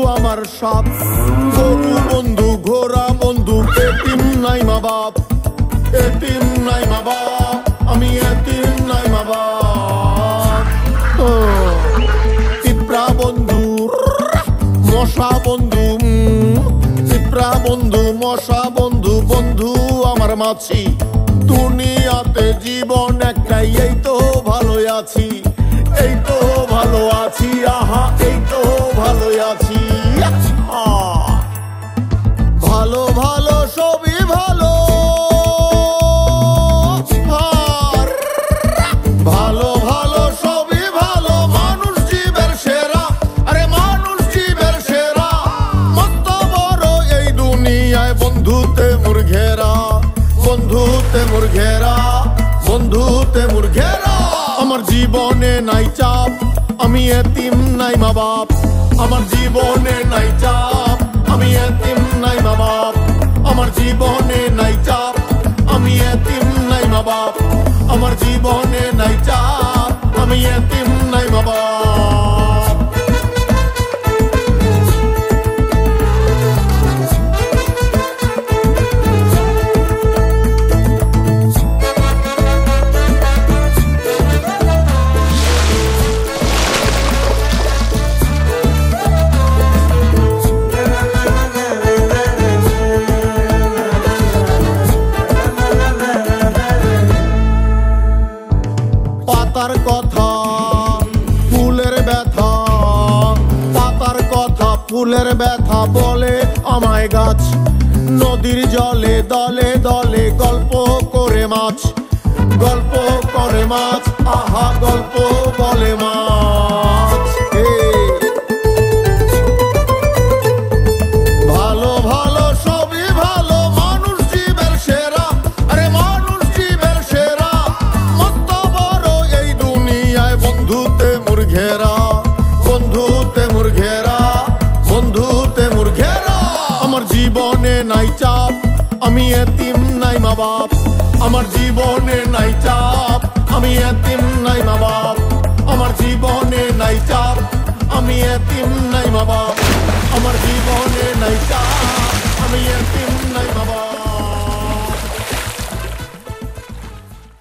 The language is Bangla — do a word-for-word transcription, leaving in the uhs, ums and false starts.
আমার সাপ। গরু বন্ধু ঘোড়া বন্ধু, এতিম নাই মা বাপ, এতিম নাই মা বাপ, আমি এতিম নাই মা বাপ। পিঁপড়া বন্ধু মশা বন্ধু, পিঁপড়া বন্ধু মশা বন্ধু, বন্ধু আমার মাছি। দুনিয়াতে জীবন একটাই, এই তো ভালো আছি, এই তো ভালো আছি, আহা এই তো ভালো আছি। ভালো ভালো সবই ভালো, ভালো ভালো সবই ভালো, মানুষ জীবের সেরা, আরে মানুষ জীবের সেরা। মস্ত বড় এই দুনিয়ায় বন্ধুতে মোর ঘেরা, বন্ধুতে মোর ঘেরা, বন্ধুতে মোর ঘেরা। আমার জীবনে নাই চাপ, আমি এতিম নাই মা বাপ, আমার জীবনে নাই চাপ, আমি এতিম নাই মা বাপ, আমার জীবনে নাই চাপ, আমি এতিম নাই মা বাপ, আমার জীবনে নাই চাপ, আমি এতিম নাই মা বাপ। পাতার কথা ফুলের ব্যথা, পাতার কথা ফুলের ব্যথা বলে আমায় গাছ। নদীর জলে দলে দলে গল্প করে মাছ, গল্প করে মাছ, আহা গল্প বলে মাছ। ভালো ভালো সবই ভালো, মানুষ জীবের সেরা, আরে মানুষ জীবের সেরা। মস্ত বড় এই দুনিয়ায় বন্ধুতে মোর ঘেরা, বন্ধুতে মোর ঘেরা, বন্ধুতে মোর ঘেরা। আমার জীবনে নাই চাপ, আমি এতিম নাই মা বাপ, আমার জীবনে নাই চাপ, আমি এতিম নাই মা বাপ, আমার জীবনে নাই চাপ, আমি এতিম নাই মা বাপ।